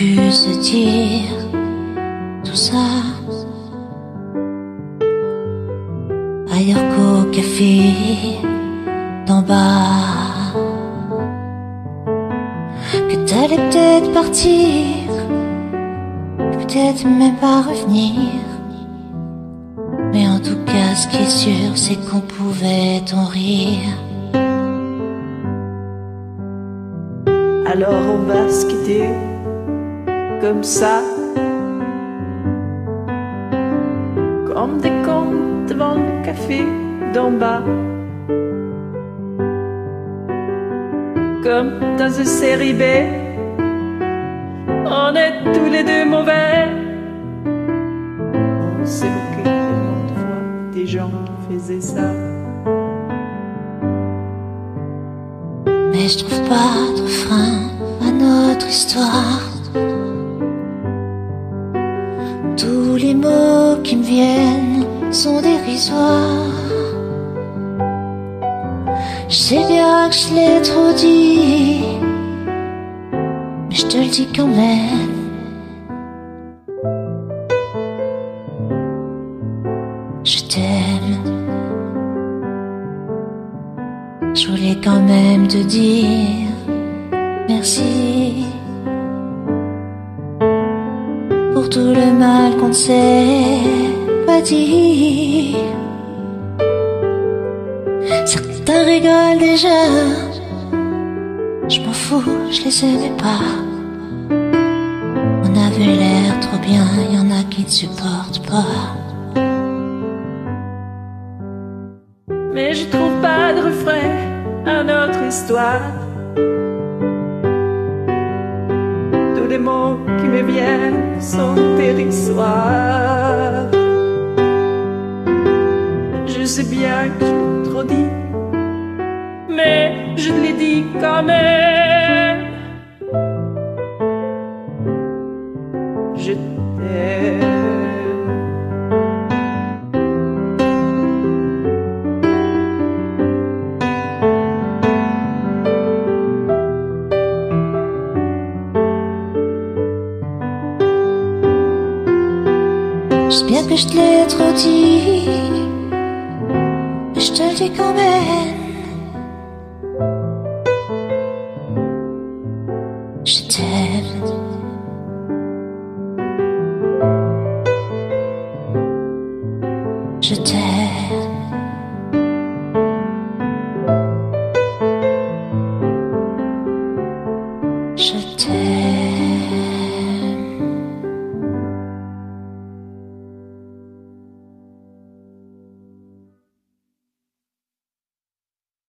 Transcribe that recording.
pu se dire tout ça ailleurs qu'au café d'en bas, que t'allais peut-être partir, peut-être même pas revenir, mais en tout cas ce qui est sûr c'est qu'on pouvait en rire. Alors on va se quitter comme ça, comme des cons devant le café d'en bas, comme dans une série B. On est tous les deux mauvais. On s'est moqué tellement de fois des gens qui faisaient ça. Mais je trouve pas de frein à notre histoire. Tous les mots qui me viennent sont dérisoires. Je sais bien que je l'ai trop dit, mais je te le dis quand même. Je t'aime. Je voulais quand même te dire merci pour tout le mal qu'on ne s'est pas dit. Certains rigolent déjà, je m'en fous, je les aimais pas. On avait l'air trop bien, y en a qui ne supportent pas. Mais je trouve pas de refrain à notre histoire. Tous les mots qui me viennent sont dérisoires. Je sais bien que je l'ai trop dit, mais je l'ai dit quand même. Je t'aime. Je sais bien que je te l'ai trop dit, mais je te le dis quand même. Je t'aime. Je t'aime.